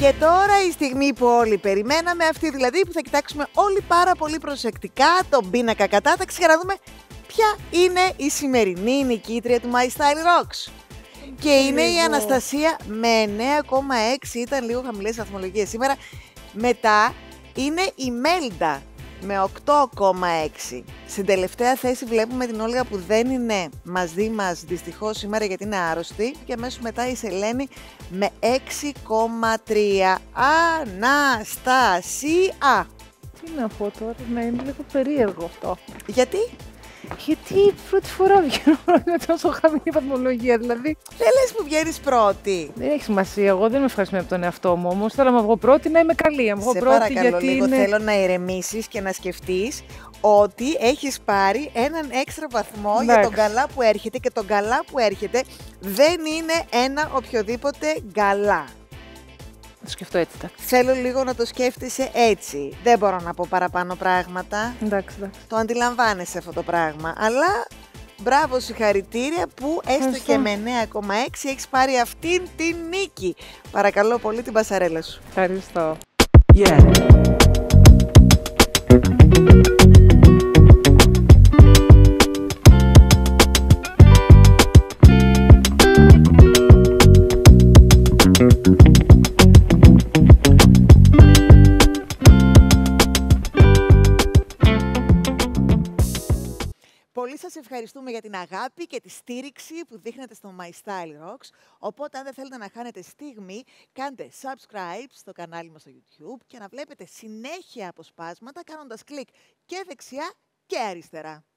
Και τώρα η στιγμή που όλοι περιμέναμε, αυτή δηλαδή που θα κοιτάξουμε όλοι πάρα πολύ προσεκτικά τον πίνακα κατάταξη για να δούμε ποια είναι η σημερινή νικήτρια του My Style Rocks. Και είναι η Αναστασία με 9,6, ήταν λίγο χαμηλές βαθμολογίες σήμερα. Μετά είναι η Μέλντα με 8,6. Στην τελευταία θέση βλέπουμε την Όλγα που δεν είναι μαζί μας δυστυχώς σήμερα γιατί είναι άρρωστη. Και αμέσως μετά η Σελένη με 6,3. Αναστασία! Τι να πω τώρα, να είναι λίγο περίεργο αυτό. Γιατί? Γιατί πρώτη φορά βγαίνω με τόσο χαμηλή βαθμολογία, δηλαδή. Δεν λες που βγαίνεις πρώτη. Δεν έχει σημασία, εγώ δεν είμαι ευχαριστημένη από τον εαυτό μου, όμως θέλω να βγω πρώτη να είμαι καλή. Να βγω Σε πρώτη παρακαλώ γιατί λίγο, είναι... θέλω να ηρεμήσεις και να σκεφτείς ότι έχεις πάρει έναν έξτρα βαθμό για τον καλά που έρχεται και τον καλά που έρχεται δεν είναι ένα οποιοδήποτε καλά. Θα το σκεφτώ έτσι, εντάξει. Θέλω λίγο να το σκέφτεσαι έτσι. Δεν μπορώ να πω παραπάνω πράγματα. Εντάξει. Το αντιλαμβάνεσαι αυτό το πράγμα. Αλλά μπράβο, συγχαρητήρια που έστω και με 9,6 έχεις πάρει αυτήν την νίκη. Παρακαλώ πολύ την πασαρέλα σου. Ευχαριστώ. Πολύ σας ευχαριστούμε για την αγάπη και τη στήριξη που δείχνετε στο My Style Rocks. Οπότε αν δεν θέλετε να χάνετε στιγμή, κάντε subscribe στο κανάλι μας στο YouTube και να βλέπετε συνέχεια αποσπάσματα κάνοντας κλικ και δεξιά και αριστερά.